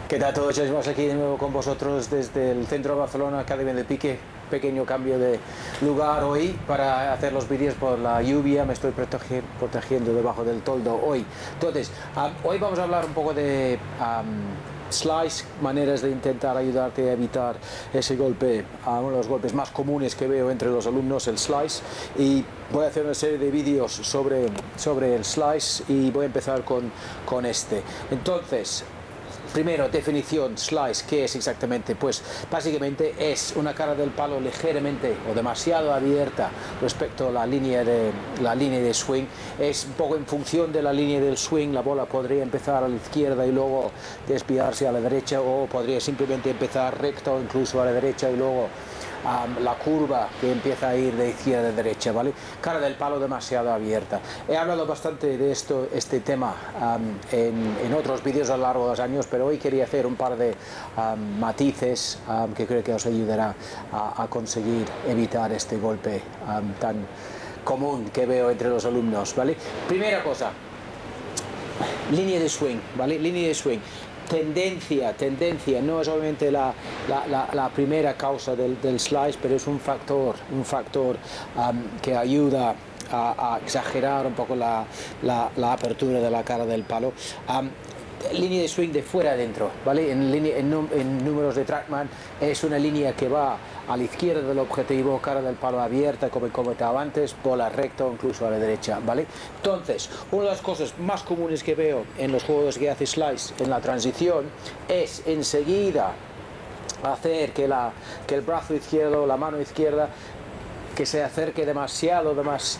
¿Qué tal a todos? Ya estamos aquí de nuevo con vosotros desde el centro de Barcelona, Academia de Pique. Pequeño cambio de lugar hoy para hacer los vídeos por la lluvia. Me estoy protegiendo debajo del toldo hoy. Entonces, hoy vamos a hablar un poco de slice, maneras de intentar ayudarte a evitar ese golpe, uno de los golpes más comunes que veo entre los alumnos, el slice. Y voy a hacer una serie de vídeos sobre el slice y voy a empezar con este. Entonces, primero, definición, slice, ¿qué es exactamente? Pues básicamente es una cara del palo ligeramente o demasiado abierta respecto a la línea de swing. Es un poco en función de la línea del swing, la bola podría empezar a la izquierda y luego desviarse a la derecha, o podría simplemente empezar recto incluso a la derecha y luego la curva que empieza a ir de izquierda a derecha, ¿vale? Cara del palo demasiado abierta. He hablado bastante de este tema en otros vídeos a lo largo de los años, pero hoy quería hacer un par de matices que creo que os ayudará a conseguir evitar este golpe tan común que veo entre los alumnos, ¿vale? Primera cosa, línea de swing, ¿vale? Línea de swing. Tendencia, no es obviamente la primera causa del slice, pero es un factor que ayuda a exagerar un poco la apertura de la cara del palo. Línea de swing de fuera adentro, ¿vale? En números de TrackMan es una línea que va a la izquierda del objetivo, cara del palo abierta, como he comentado antes, bola recto, incluso a la derecha, ¿vale? Entonces, una de las cosas más comunes que veo en los juegos que hace slice en la transición es enseguida hacer que el brazo izquierdo, la mano izquierda, que se acerque demasiado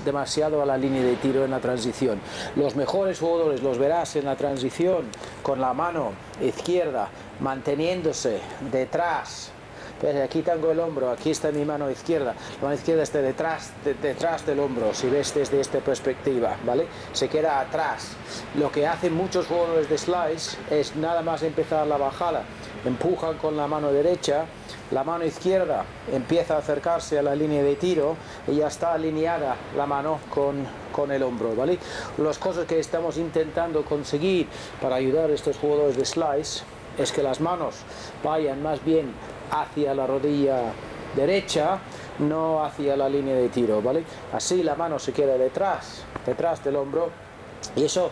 a la línea de tiro en la transición. Los mejores jugadores los verás en la transición con la mano izquierda manteniéndose detrás. Aquí tengo el hombro, aquí está mi mano izquierda. La mano izquierda está detrás del hombro, si ves desde esta perspectiva, ¿vale? Se queda atrás. Lo que hacen muchos jugadores de slice es nada más empezar la bajada, empujan con la mano derecha, la mano izquierda empieza a acercarse a la línea de tiro y ya está alineada la mano con el hombro, ¿vale? Las cosas que estamos intentando conseguir para ayudar a estos jugadores de slice es que las manos vayan más bien hacia la rodilla derecha, no hacia la línea de tiro, ¿vale? Así la mano se queda detrás del hombro y eso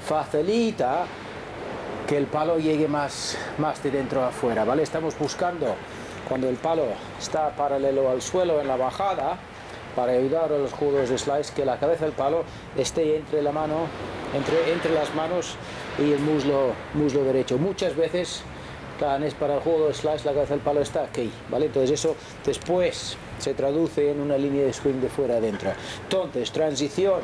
facilita que el palo llegue más de dentro a afuera, ¿vale? Estamos buscando, cuando el palo está paralelo al suelo en la bajada, para ayudar a los jugadores de slice, que la cabeza del palo esté entre la mano, entre las manos y el muslo derecho. Muchas veces es para el juego de slice, la cabeza del palo está aquí, ¿vale? Entonces eso después se traduce en una línea de swing de fuera adentro. Entonces, transición,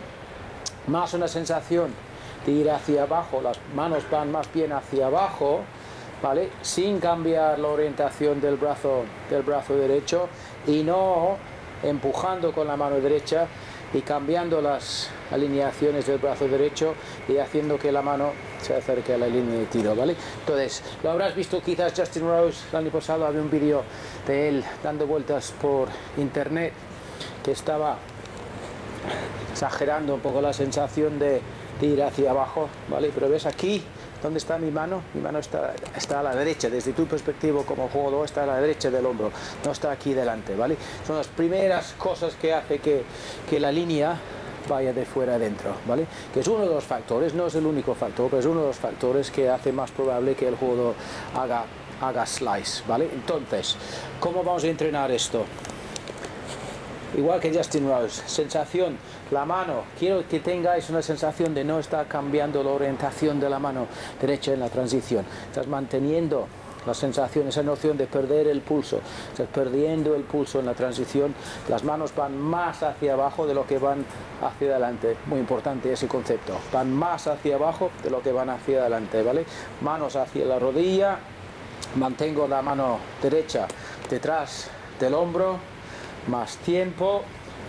más una sensación de ir hacia abajo, las manos van más bien hacia abajo, ¿vale? Sin cambiar la orientación del brazo derecho y no empujando con la mano derecha y cambiando las alineaciones del brazo derecho y haciendo que la mano se acerque a la línea de tiro, ¿vale? Entonces, lo habrás visto quizás Justin Rose, el año pasado había un vídeo de él dando vueltas por internet que estaba exagerando un poco la sensación de ir hacia abajo, ¿vale? Pero ves aquí, ¿dónde está mi mano? Mi mano está a la derecha, desde tu perspectiva como jugador está a la derecha del hombro, no está aquí delante, ¿vale? Son las primeras cosas que hace que la línea vaya de fuera adentro, ¿vale? Que es uno de los factores, no es el único factor, pero es uno de los factores que hace más probable que el jugador haga slice, ¿vale? Entonces, ¿cómo vamos a entrenar esto? Igual que Justin Rose, sensación, la mano, quiero que tengáis una sensación de no estar cambiando la orientación de la mano derecha en la transición. Estás manteniendo la sensación, esa noción de perder el pulso. Estás perdiendo el pulso en la transición, las manos van más hacia abajo de lo que van hacia adelante. Muy importante ese concepto, van más hacia abajo de lo que van hacia adelante, ¿vale? Manos hacia la rodilla, mantengo la mano derecha detrás del hombro, más tiempo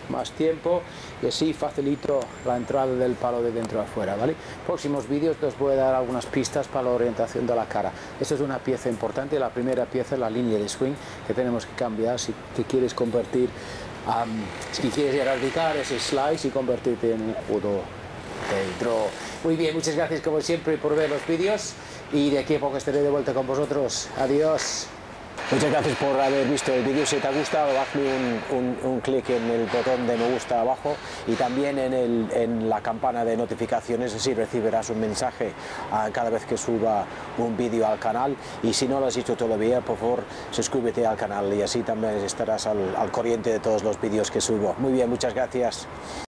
y así facilito la entrada del palo de dentro a afuera, ¿vale? Próximos vídeos os voy a dar algunas pistas para la orientación de la cara. Esta es una pieza importante, la primera pieza es la línea de swing que tenemos que cambiar si quieres convertir, si quieres erradicar ese slice y convertirte en un jugador de draw. Muy bien, muchas gracias como siempre por ver los vídeos y de aquí a poco estaré de vuelta con vosotros. Adiós. Muchas gracias por haber visto el vídeo. Si te ha gustado, hazme un clic en el botón de me gusta abajo y también en la campana de notificaciones, así recibirás un mensaje cada vez que suba un vídeo al canal. Y si no lo has hecho todavía, por favor, suscríbete al canal y así también estarás al corriente de todos los vídeos que subo. Muy bien, muchas gracias.